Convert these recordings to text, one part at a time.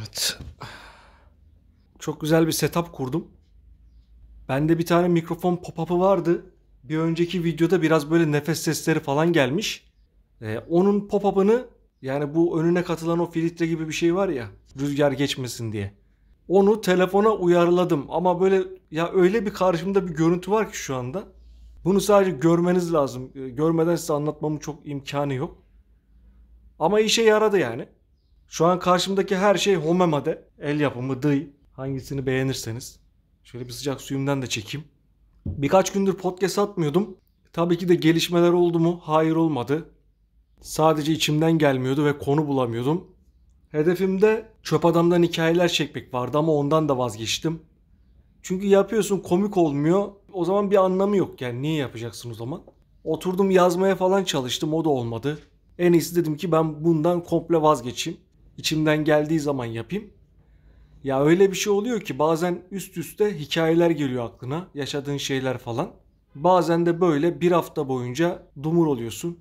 Evet. Çok güzel bir setup kurdum. Bende bir tane mikrofon pop-up'ı vardı. Bir önceki videoda biraz böyle nefes sesleri falan gelmiş. Onun pop-up'ını, yani bu önüne katılan o filtre gibi bir şey var ya, rüzgar geçmesin diye. Onu telefona uyarladım ama böyle ya öyle bir karşımda bir görüntü var ki şu anda. Bunu sadece görmeniz lazım. Görmeden size anlatmamın çok imkanı yok. Ama işe yaradı yani. Şu an karşımdaki her şey Homemade. El yapımı dıy. Hangisini beğenirseniz. Şöyle bir sıcak suyumdan da çekeyim. Birkaç gündür podcast atmıyordum. Tabii ki de gelişmeler oldu mu? Hayır, olmadı. Sadece içimden gelmiyordu ve konu bulamıyordum. Hedefimde Çöp Adam'dan hikayeler çekmek vardı ama ondan da vazgeçtim. Çünkü yapıyorsun, komik olmuyor. O zaman bir anlamı yok, yani niye yapacaksın o zaman? Oturdum yazmaya falan çalıştım, o da olmadı. En iyisi dedim ki ben bundan komple vazgeçeyim. İçimden geldiği zaman yapayım. Ya öyle bir şey oluyor ki bazen üst üste hikayeler geliyor aklına, yaşadığın şeyler falan. Bazen de böyle bir hafta boyunca dumur oluyorsun.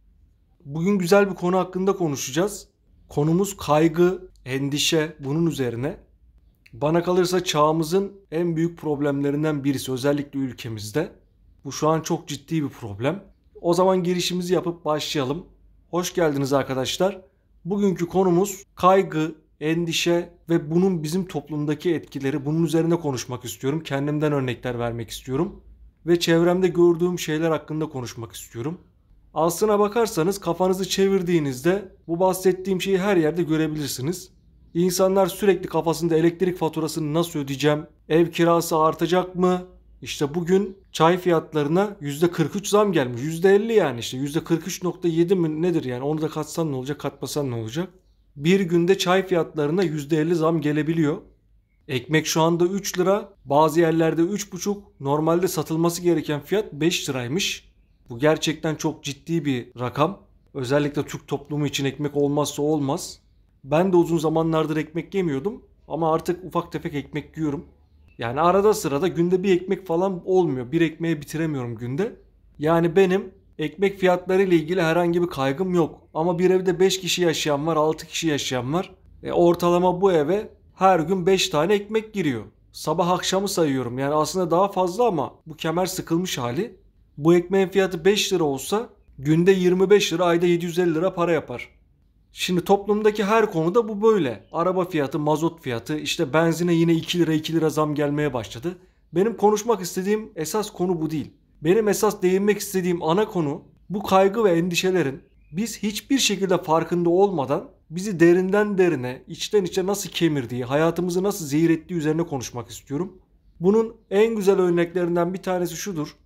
Bugün güzel bir konu hakkında konuşacağız. Konumuz kaygı, endişe, bunun üzerine. Bana kalırsa çağımızın en büyük problemlerinden birisi, özellikle ülkemizde. Bu şu an çok ciddi bir problem. O zaman girişimizi yapıp başlayalım. Hoş geldiniz arkadaşlar. Bugünkü konumuz kaygı, endişe ve bunun bizim toplumdaki etkileri. Bunun üzerine konuşmak istiyorum. Kendimden örnekler vermek istiyorum. Ve çevremde gördüğüm şeyler hakkında konuşmak istiyorum. Aslına bakarsanız kafanızı çevirdiğinizde bu bahsettiğim şeyi her yerde görebilirsiniz. İnsanlar sürekli kafasında elektrik faturasını nasıl ödeyeceğim, ev kirası artacak mı? İşte bugün çay fiyatlarına %43 zam gelmiş. %50 yani işte %43,7 mi nedir yani, onu da katsan ne olacak, katmasan ne olacak? Bir günde çay fiyatlarına %50 zam gelebiliyor. Ekmek şu anda 3 lira, bazı yerlerde 3,5, normalde satılması gereken fiyat 5 liraymış. Bu gerçekten çok ciddi bir rakam. Özellikle Türk toplumu için ekmek olmazsa olmaz. Ben de uzun zamanlardır ekmek yemiyordum ama artık ufak tefek ekmek yiyorum. Yani arada sırada günde bir ekmek falan olmuyor. Bir ekmeği bitiremiyorum günde. Yani benim ekmek fiyatları ile ilgili herhangi bir kaygım yok. Ama bir evde 5 kişi yaşayan var, 6 kişi yaşayan var. Ortalama bu eve her gün 5 tane ekmek giriyor. Sabah akşamı sayıyorum. Yani aslında daha fazla ama bu kemer sıkılmış hali. Bu ekmeğin fiyatı 5 lira olsa günde 25 lira, ayda 750 lira para yapar. Şimdi toplumdaki her konuda bu böyle. Araba fiyatı, mazot fiyatı, işte benzine yine 2 lira 2 lira zam gelmeye başladı. Benim konuşmak istediğim esas konu bu değil. Benim esas değinmek istediğim ana konu bu kaygı ve endişelerin biz hiçbir şekilde farkında olmadan bizi derinden derine, içten içe nasıl kemirdiği, hayatımızı nasıl zehir ettiği üzerine konuşmak istiyorum. Bunun en güzel örneklerinden bir tanesi şudur.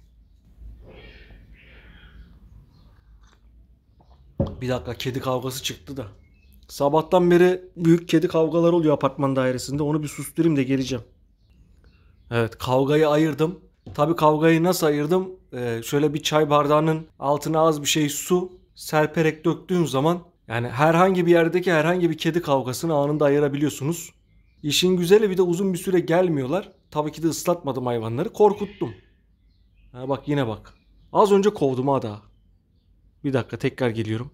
Bir dakika, kedi kavgası çıktı da. Sabahtan beri büyük kedi kavgaları oluyor apartman dairesinde. Onu bir susturayım da geleceğim. Evet, kavgayı ayırdım. Tabii kavgayı nasıl ayırdım? Şöyle bir çay bardağının altına az bir şey su serperek döktüğün zaman yani herhangi bir yerdeki herhangi bir kedi kavgasını anında ayırabiliyorsunuz. İşin güzeli bir de uzun bir süre gelmiyorlar. Tabii ki de ıslatmadım hayvanları. Korkuttum. Ha bak, yine bak. Az önce kovdum ha daha. Bir dakika, tekrar geliyorum.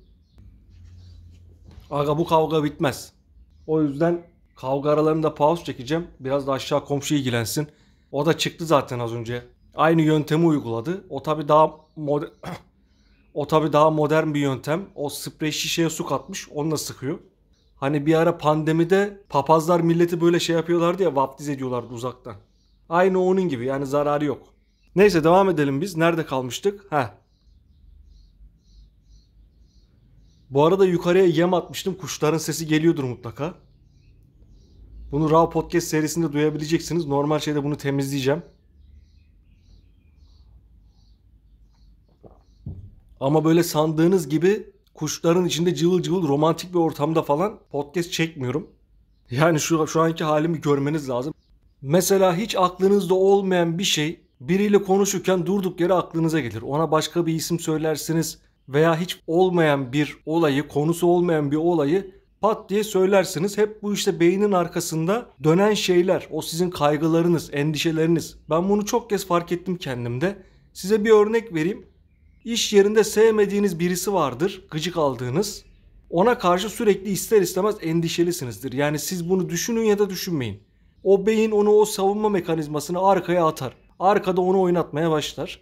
Aga bu kavga bitmez. O yüzden kavga aralarında pause çekeceğim. Biraz da aşağı komşu ilgilensin. O da çıktı zaten az önce. Aynı yöntemi uyguladı. O tabii daha modern bir yöntem. O sprey şişeye su katmış, onunla sıkıyor. Hani bir ara pandemide papazlar milleti böyle şey yapıyorlardı ya, vaftiz ediyorlardı uzaktan. Aynı onun gibi, yani zararı yok. Neyse, devam edelim biz. Nerede kalmıştık? Bu arada yukarıya yem atmıştım. Kuşların sesi geliyordur mutlaka. Bunu Raw Podcast serisinde duyabileceksiniz. Normal şeyde bunu temizleyeceğim. Ama böyle sandığınız gibi kuşların içinde cıvıl cıvıl romantik bir ortamda falan podcast çekmiyorum. Yani şu anki halimi görmeniz lazım. Mesela hiç aklınızda olmayan bir şey biriyle konuşurken durduk yere aklınıza gelir. Ona başka bir isim söylersiniz veya hiç olmayan bir olayı, konusu olmayan bir olayı pat diye söylersiniz. Hep bu işte beynin arkasında dönen şeyler. O sizin kaygılarınız, endişeleriniz. Ben bunu çok kez fark ettim kendimde. Size bir örnek vereyim. İş yerinde sevmediğiniz birisi vardır, gıcık aldığınız. ona karşı sürekli ister istemez endişelisinizdir. Yani siz bunu düşünün ya da düşünmeyin. O beyin onu o savunma mekanizmasını arkaya atar. Arkada onu oynatmaya başlar.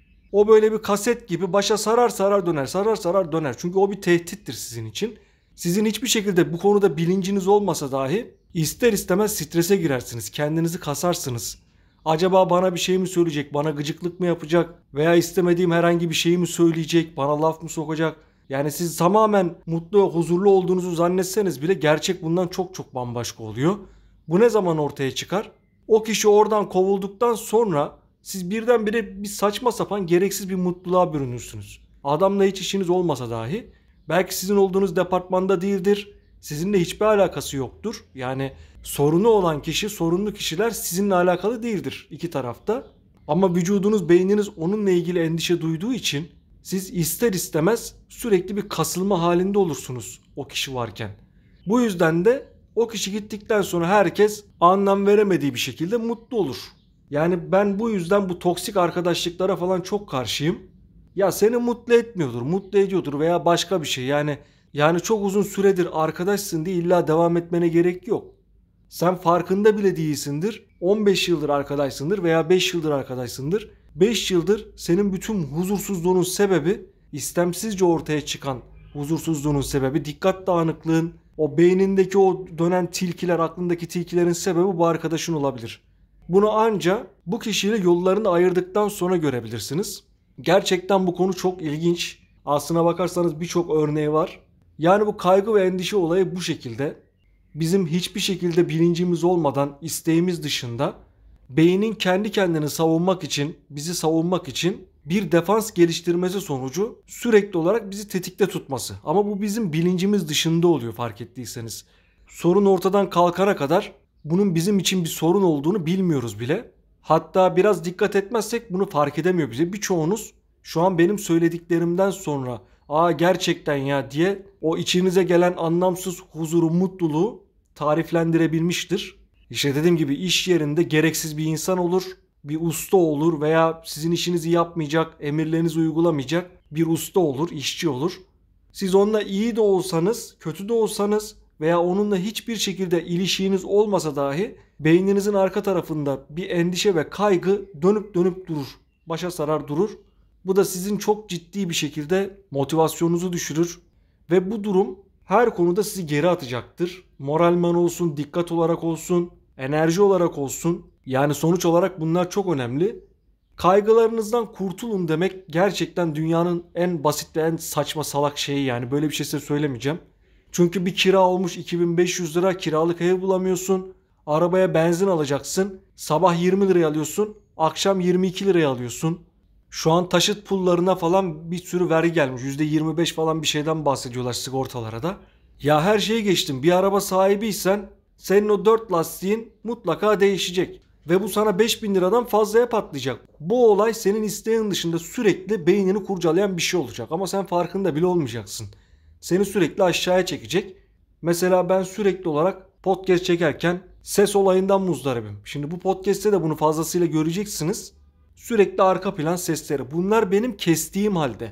O böyle bir kaset gibi başa sarar sarar döner, sarar sarar döner. Çünkü o bir tehdittir sizin için. Sizin hiçbir şekilde bu konuda bilinciniz olmasa dahi ister istemez strese girersiniz. Kendinizi kasarsınız. Acaba bana bir şey mi söyleyecek, bana gıcıklık mı yapacak veya istemediğim herhangi bir şeyi mi söyleyecek, bana laf mı sokacak? Yani siz tamamen mutlu ve huzurlu olduğunuzu zannetseniz bile gerçek bundan çok çok bambaşka oluyor. Bu ne zaman ortaya çıkar? O kişi oradan kovulduktan sonra siz birdenbire bir saçma sapan gereksiz bir mutluluğa bürünürsünüz. Adamla hiç işiniz olmasa dahi belki sizin olduğunuz departmanda değildir. Sizinle hiçbir alakası yoktur. Yani sorunu olan kişi, sorunlu kişiler sizinle alakalı değildir iki tarafta. Ama vücudunuz, beyniniz onunla ilgili endişe duyduğu için siz ister istemez sürekli bir kasılma halinde olursunuz o kişi varken. Bu yüzden de o kişi gittikten sonra herkes anlam veremediği bir şekilde mutlu olur. Yani ben bu yüzden bu toksik arkadaşlıklara falan çok karşıyım. Ya seni mutlu etmiyordur, mutlu ediyordur veya başka bir şey. Yani çok uzun süredir arkadaşsın diye illa devam etmene gerek yok. Sen farkında bile değilsindir. 15 yıldır arkadaşsındır veya 5 yıldır arkadaşsındır. 5 yıldır senin bütün huzursuzluğunun sebebi, istemsizce ortaya çıkan huzursuzluğunun sebebi, dikkat dağınıklığın, o beynindeki o dönen tilkiler, aklındaki tilkilerin sebebi bu arkadaşın olabilir. Bunu anca bu kişiyle yollarını ayırdıktan sonra görebilirsiniz. Gerçekten bu konu çok ilginç. Aslına bakarsanız birçok örneği var. Yani bu kaygı ve endişe olayı bu şekilde. Bizim hiçbir şekilde bilincimiz olmadan, isteğimiz dışında beynin kendi kendini savunmak için, bizi savunmak için bir defans geliştirmesi sonucu sürekli olarak bizi tetikte tutması. Ama bu bizim bilincimiz dışında oluyor fark ettiyseniz. Sorun ortadan kalkana kadar bunun bizim için bir sorun olduğunu bilmiyoruz bile. Hatta biraz dikkat etmezsek bunu fark edemiyor bize. Birçoğunuz şu an benim söylediklerimden sonra gerçekten ya diye o içinize gelen anlamsız huzuru, mutluluğu tariflendirebilmiştir. İşte dediğim gibi iş yerinde gereksiz bir insan olur, bir usta olur veya sizin işinizi yapmayacak, emirlerinizi uygulamayacak bir usta olur, işçi olur. Siz onunla iyi de olsanız, kötü de olsanız veya onunla hiçbir şekilde ilişkiniz olmasa dahi beyninizin arka tarafında bir endişe ve kaygı dönüp dönüp durur. Başa sarar durur. Bu da sizin çok ciddi bir şekilde motivasyonunuzu düşürür ve bu durum her konuda sizi geri atacaktır. Moralman olsun, dikkat olarak olsun, enerji olarak olsun. Yani sonuç olarak bunlar çok önemli. Kaygılarınızdan kurtulun demek gerçekten dünyanın en basit ve en saçma salak şeyi yani. Böyle bir şey size söylemeyeceğim. Çünkü bir kira olmuş 2500 lira, kiralık ev bulamıyorsun. Arabaya benzin alacaksın. Sabah 20 liraya alıyorsun, akşam 22 liraya alıyorsun. Şu an taşıt pullarına falan bir sürü vergi gelmiş. %25 falan bir şeyden bahsediyorlar sigortalara da. Ya her şeyi geçtim. Bir araba sahibiysen senin o 4 lastiğin mutlaka değişecek. Ve bu sana 5.000 liradan fazlaya patlayacak. Bu olay senin isteğin dışında sürekli beynini kurcalayan bir şey olacak. Ama sen farkında bile olmayacaksın. Seni sürekli aşağıya çekecek. Mesela ben sürekli olarak podcast çekerken ses olayından muzdaribim. Şimdi bu podcast'te de bunu fazlasıyla göreceksiniz. Sürekli arka plan sesleri. Bunlar benim kestiğim halde.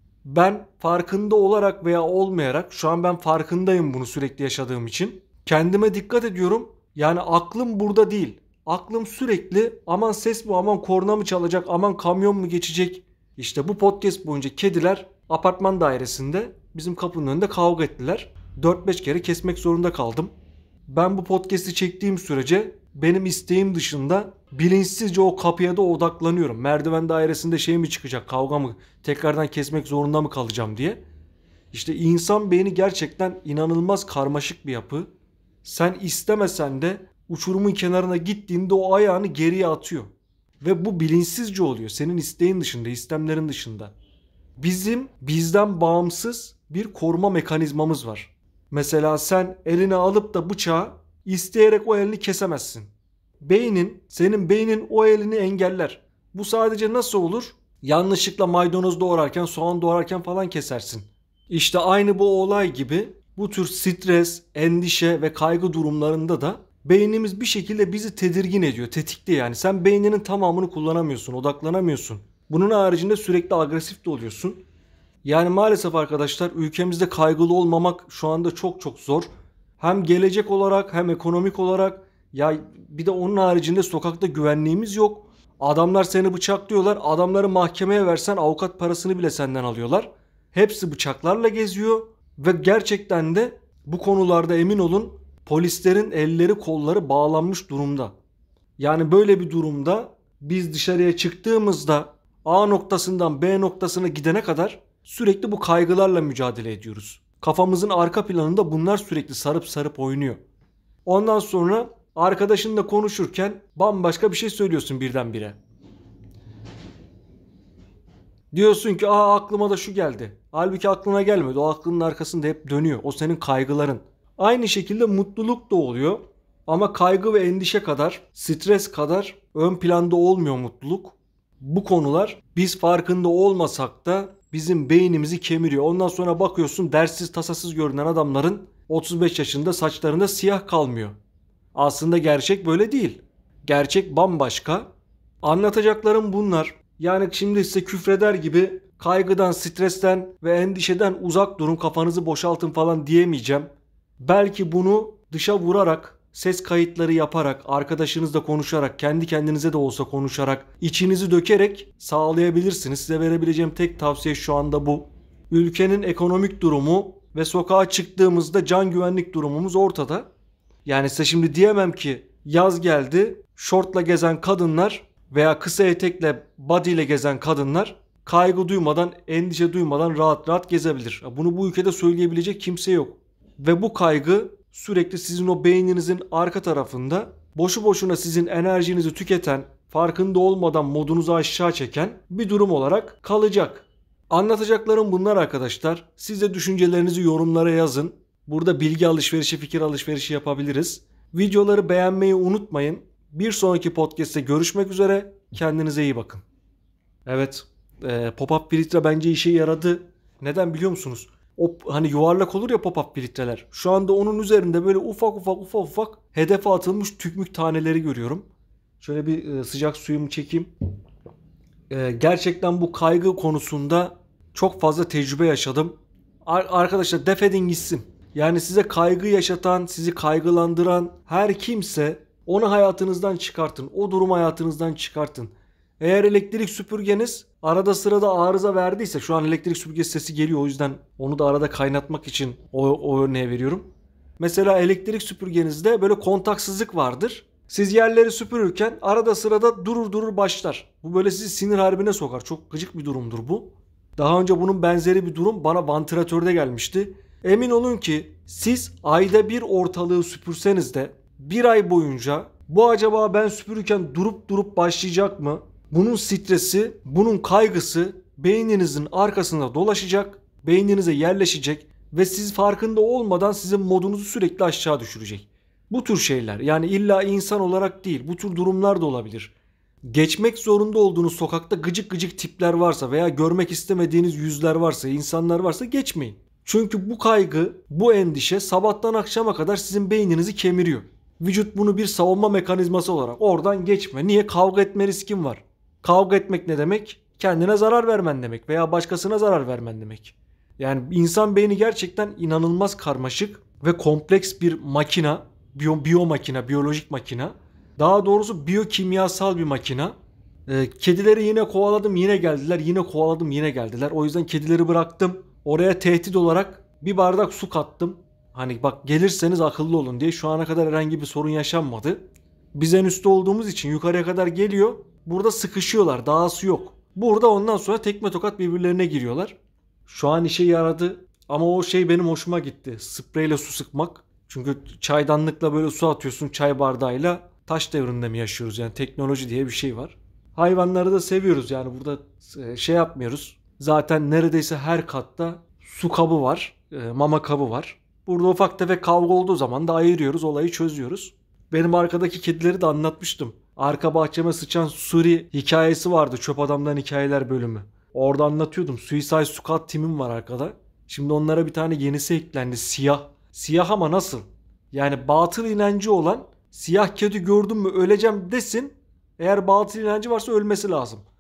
Ben farkında olarak veya olmayarak, şu an ben farkındayım bunu sürekli yaşadığım için. Kendime dikkat ediyorum. Yani aklım burada değil. Aklım sürekli aman ses mi, aman korna mı çalacak, aman kamyon mu geçecek. İşte bu podcast boyunca kediler apartman dairesinde bizim kapının önünde kavga ettiler. 4-5 kere kesmek zorunda kaldım. Ben bu podcast'i çektiğim sürece benim isteğim dışında bilinçsizce o kapıya da odaklanıyorum. Merdiven dairesinde şey mi çıkacak, kavga mı, tekrardan kesmek zorunda mı kalacağım diye. İşte insan beyni gerçekten inanılmaz karmaşık bir yapı. Sen istemesen de uçurumun kenarına gittiğinde o ayağını geriye atıyor. Ve bu bilinçsizce oluyor. Senin isteğin dışında, istemlerin dışında. Bizim bizden bağımsız bir koruma mekanizmamız var. Mesela sen eline alıp da bıçağı isteyerek o elini kesemezsin. Senin beynin o elini engeller. Bu sadece nasıl olur? Yanlışlıkla maydanoz doğrarken, soğan doğrarken falan kesersin. İşte aynı bu olay gibi bu tür stres, endişe ve kaygı durumlarında da beynimiz bir şekilde bizi tedirgin ediyor, tetikliyor yani. Sen beyninin tamamını kullanamıyorsun, odaklanamıyorsun. Bunun haricinde sürekli agresif de oluyorsun. Yani maalesef arkadaşlar ülkemizde kaygılı olmamak şu anda çok çok zor. Hem gelecek olarak hem ekonomik olarak, ya bir de onun haricinde sokakta güvenliğimiz yok. Adamlar seni bıçaklıyorlar. Adamları mahkemeye versen avukat parasını bile senden alıyorlar. Hepsi bıçaklarla geziyor ve gerçekten de bu konularda emin olun polislerin elleri kolları bağlanmış durumda. Yani böyle bir durumda biz dışarıya çıktığımızda A noktasından B noktasına gidene kadar sürekli bu kaygılarla mücadele ediyoruz. Kafamızın arka planında bunlar sürekli sarıp sarıp oynuyor. Ondan sonra arkadaşınla konuşurken bambaşka bir şey söylüyorsun birdenbire. Diyorsun ki aklıma da şu geldi. Halbuki aklına gelmedi. O aklının arkasında hep dönüyor. O senin kaygıların. Aynı şekilde mutluluk da oluyor. Ama kaygı ve endişe kadar, stres kadar ön planda olmuyor mutluluk. Bu konular biz farkında olmasak da bizim beynimizi kemiriyor. Ondan sonra bakıyorsun derssiz tasasız görünen adamların 35 yaşında saçlarında siyah kalmıyor. Aslında gerçek böyle değil. Gerçek bambaşka. Anlatacaklarım bunlar. Yani şimdi size küfreder gibi kaygıdan, stresten ve endişeden uzak durun, kafanızı boşaltın falan diyemeyeceğim. Belki bunu dışa vurarak, ses kayıtları yaparak, arkadaşınızla konuşarak, kendi kendinize de olsa konuşarak, içinizi dökerek sağlayabilirsiniz. Size verebileceğim tek tavsiye şu anda bu. Ülkenin ekonomik durumu ve sokağa çıktığımızda can güvenlik durumumuz ortada. Yani size şimdi diyemem ki yaz geldi, şortla gezen kadınlar veya kısa etekle body ile gezen kadınlar kaygı duymadan, endişe duymadan rahat rahat gezebilir. Bunu bu ülkede söyleyebilecek kimse yok. Ve bu kaygı sürekli sizin o beyninizin arka tarafında boşu boşuna sizin enerjinizi tüketen, farkında olmadan modunuzu aşağı çeken bir durum olarak kalacak. Anlatacaklarım bunlar arkadaşlar. Siz de düşüncelerinizi yorumlara yazın. Burada bilgi alışverişi, fikir alışverişi yapabiliriz. Videoları beğenmeyi unutmayın. Bir sonraki podcast'te görüşmek üzere. Kendinize iyi bakın. Evet, pop-up filtre bence işe yaradı. Neden biliyor musunuz? O hani yuvarlak olur ya pop-up filtreler. Şu anda onun üzerinde böyle ufak hedefe atılmış tükmük taneleri görüyorum. Şöyle bir sıcak suyumu çekeyim. Gerçekten bu kaygı konusunda çok fazla tecrübe yaşadım. Arkadaşlar defedin gitsin. Yani size kaygı yaşatan, sizi kaygılandıran her kimse onu hayatınızdan çıkartın. O durumu hayatınızdan çıkartın. Eğer elektrik süpürgeniz arada sırada arıza verdiyse, şu an elektrik süpürgesi sesi geliyor, o yüzden onu da arada kaynatmak için o örneği veriyorum. Mesela elektrik süpürgenizde böyle kontaksızlık vardır. Siz yerleri süpürürken arada sırada durur başlar. Bu böyle sizi sinir harbine sokar. Çok gıcık bir durumdur bu. Daha önce bunun benzeri bir durum bana vantilatörde gelmişti. Emin olun ki siz ayda bir ortalığı süpürseniz de bir ay boyunca bu acaba ben süpürürken durup başlayacak mı? Bunun stresi, bunun kaygısı beyninizin arkasında dolaşacak, beyninize yerleşecek ve siz farkında olmadan sizin modunuzu sürekli aşağı düşürecek. Bu tür şeyler, yani illa insan olarak değil, bu tür durumlar da olabilir. Geçmek zorunda olduğunuz sokakta gıcık tipler varsa veya görmek istemediğiniz yüzler varsa, insanlar varsa geçmeyin. Çünkü bu kaygı, bu endişe sabahtan akşama kadar sizin beyninizi kemiriyor. Vücut bunu bir savunma mekanizması olarak oradan geçme. Niye? Kavga etme riskin var. Kavga etmek ne demek? Kendine zarar vermen demek veya başkasına zarar vermen demek. Yani insan beyni gerçekten inanılmaz karmaşık ve kompleks bir makina, biyomakina, biyolojik makina. Daha doğrusu biyokimyasal bir makina. Kedileri yine kovaladım yine geldiler, yine kovaladım yine geldiler. O yüzden kedileri bıraktım. Oraya tehdit olarak bir bardak su kattım. Hani bak gelirseniz akıllı olun diye. Şu ana kadar herhangi bir sorun yaşanmadı. Biz en üstte olduğumuz için yukarıya kadar geliyor. Burada sıkışıyorlar. Dahası yok. Burada ondan sonra tekme tokat birbirlerine giriyorlar. Şu an işe yaradı. Ama o şey benim hoşuma gitti. Spreyle su sıkmak. Çünkü çaydanlıkla böyle su atıyorsun çay bardağıyla. Taş devrinde mi yaşıyoruz? Yani teknoloji diye bir şey var. Hayvanları da seviyoruz. Yani burada şey yapmıyoruz. Zaten neredeyse her katta su kabı var. Mama kabı var. Burada ufak tefek kavga olduğu zaman da ayırıyoruz. Olayı çözüyoruz. Benim arkadaki kedileri de anlatmıştım. Arka bahçeme sıçan Suri hikayesi vardı. Çöp Adam'dan Hikayeler bölümü. Orada anlatıyordum. Suicide Squad timim var arkada. Şimdi onlara bir tane yenisi eklendi. Siyah. Siyah ama nasıl? Yani batıl inancı olan siyah kedi gördüm mü öleceğim desin. Eğer batıl inancı varsa ölmesi lazım.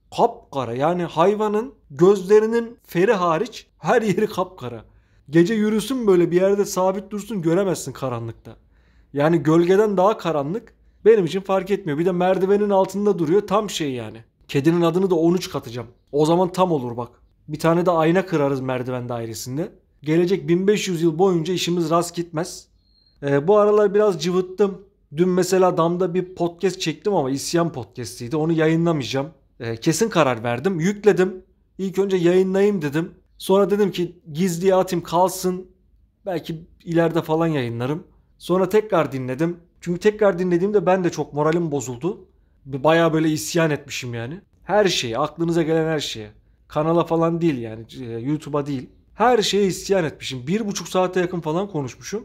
Kapkara, yani hayvanın gözlerinin feri hariç her yeri kapkara. Gece yürüsün böyle bir yerde sabit dursun göremezsin karanlıkta. Yani gölgeden daha karanlık benim için fark etmiyor. Bir de merdivenin altında duruyor, tam şey yani. Kedinin adını da 13 katacağım. O zaman tam olur bak. Bir tane de ayna kırarız merdiven dairesinde. Gelecek 1500 yıl boyunca işimiz rast gitmez. Bu aralar biraz cıvıttım. Dün mesela damda bir podcast çektim ama isyan podcast'iydi. Onu yayınlamayacağım. Kesin karar verdim. Yükledim. İlk önce yayınlayayım dedim. Sonra dedim ki gizliye atayım kalsın. Belki ileride falan yayınlarım. Sonra tekrar dinledim. Çünkü tekrar dinlediğimde ben de çok moralim bozuldu. Bayağı böyle isyan etmişim yani. Her şeye, aklınıza gelen her şeye. Kanala falan değil yani, YouTube'a değil. Her şeye isyan etmişim. 1,5 saate yakın falan konuşmuşum.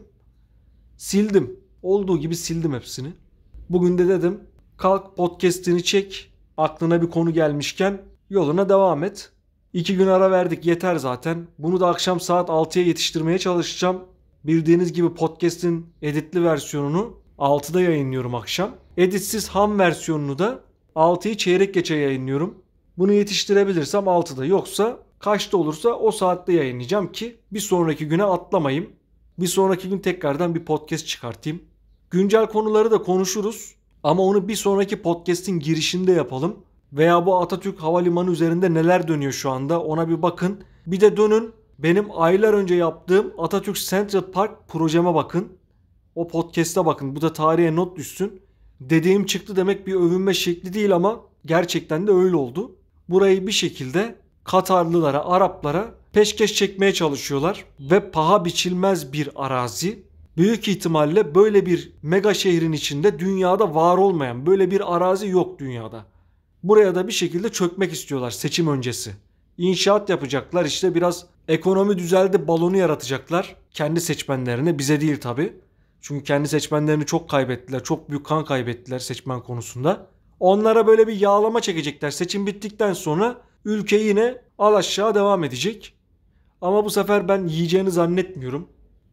Sildim. Olduğu gibi sildim hepsini. Bugün de dedim kalk podcast'ini çek. Aklına bir konu gelmişken yoluna devam et. 2 gün ara verdik, yeter zaten. Bunu da akşam saat 6'ya yetiştirmeye çalışacağım. Bildiğiniz gibi podcast'in editli versiyonunu 6'da yayınlıyorum akşam. Editsiz ham versiyonunu da 6'yı çeyrek geçe yayınlıyorum. Bunu yetiştirebilirsem 6'da, yoksa kaçta olursa o saatte yayınlayacağım ki bir sonraki güne atlamayayım. Bir sonraki gün tekrardan bir podcast çıkartayım. Güncel konuları da konuşuruz ama onu bir sonraki podcast'in girişinde yapalım. Veya bu Atatürk Havalimanı üzerinde neler dönüyor şu anda ona bir bakın. Bir de dönün benim aylar önce yaptığım Atatürk Central Park projeme bakın. O podcast'a bakın. Bu da tarihe not düşsün. Dediğim çıktı demek bir övünme şekli değil ama gerçekten de öyle oldu. Burayı bir şekilde Katarlılara, Araplara peşkeş çekmeye çalışıyorlar ve paha biçilmez bir arazi. Büyük ihtimalle böyle bir mega şehrin içinde dünyada var olmayan böyle bir arazi yok dünyada. Buraya da bir şekilde çökmek istiyorlar seçim öncesi. İnşaat yapacaklar, işte biraz ekonomi düzeldi balonu yaratacaklar kendi seçmenlerine, bize değil tabi. Çünkü kendi seçmenlerini çok kaybettiler, çok büyük kan kaybettiler seçmen konusunda. Onlara böyle bir yağlama çekecekler. Seçim bittikten sonra ülke yine alaşağı devam edecek. Ama bu sefer ben yiyeceğini zannetmiyorum.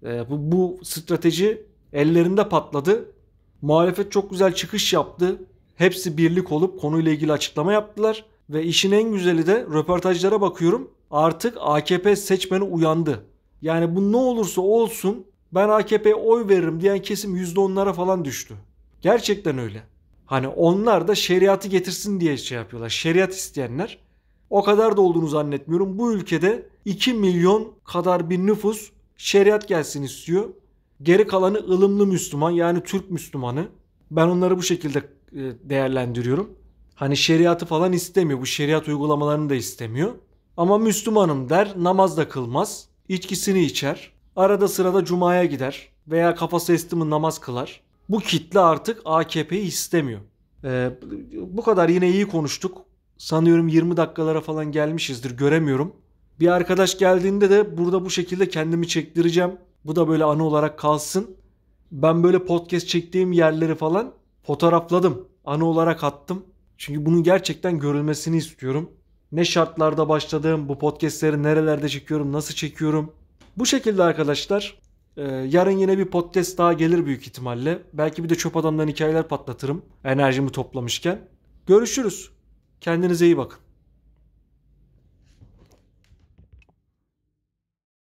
Bu strateji ellerinde patladı. Muhalefet çok güzel çıkış yaptı. Hepsi birlik olup konuyla ilgili açıklama yaptılar. Ve işin en güzeli de röportajlara bakıyorum. Artık AKP seçmeni uyandı. Yani bu ne olursa olsun ben AKP'ye oy veririm diyen kesim %10'lara falan düştü. Gerçekten öyle. Hani onlar da şeriatı getirsin diye şey yapıyorlar. Şeriat isteyenler. O kadar da olduğunu zannetmiyorum. Bu ülkede 2 milyon kadar bir nüfus şeriat gelsin istiyor. Geri kalanı ılımlı Müslüman, yani Türk Müslümanı. Ben onları bu şekilde değerlendiriyorum. Hani şeriatı falan istemiyor. Bu şeriat uygulamalarını da istemiyor. Ama Müslümanım der, namaz da kılmaz. İçkisini içer. Arada sırada cumaya gider. Veya kafası esti mi namaz kılar. Bu kitle artık AKP'yi istemiyor. Bu kadar, yine iyi konuştuk. Sanıyorum 20 dakikalara falan gelmişizdir, göremiyorum. Bir arkadaş geldiğinde de burada bu şekilde kendimi çektireceğim. Bu da böyle anı olarak kalsın. Ben böyle podcast çektiğim yerleri falan fotoğrafladım. Anı olarak attım. Çünkü bunun gerçekten görülmesini istiyorum. Ne şartlarda başladığım, bu podcastleri nerelerde çekiyorum, nasıl çekiyorum. Bu şekilde arkadaşlar. Yarın yine bir podcast daha gelir büyük ihtimalle. Belki bir de çöp adamdan hikayeler patlatırım enerjimi toplamışken. Görüşürüz. Kendinize iyi bakın.